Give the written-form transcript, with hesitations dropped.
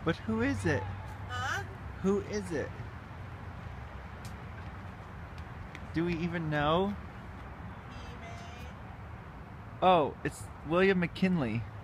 But who is it? Huh? Who is it? Do we even know? He may. Oh, it's William McKinley.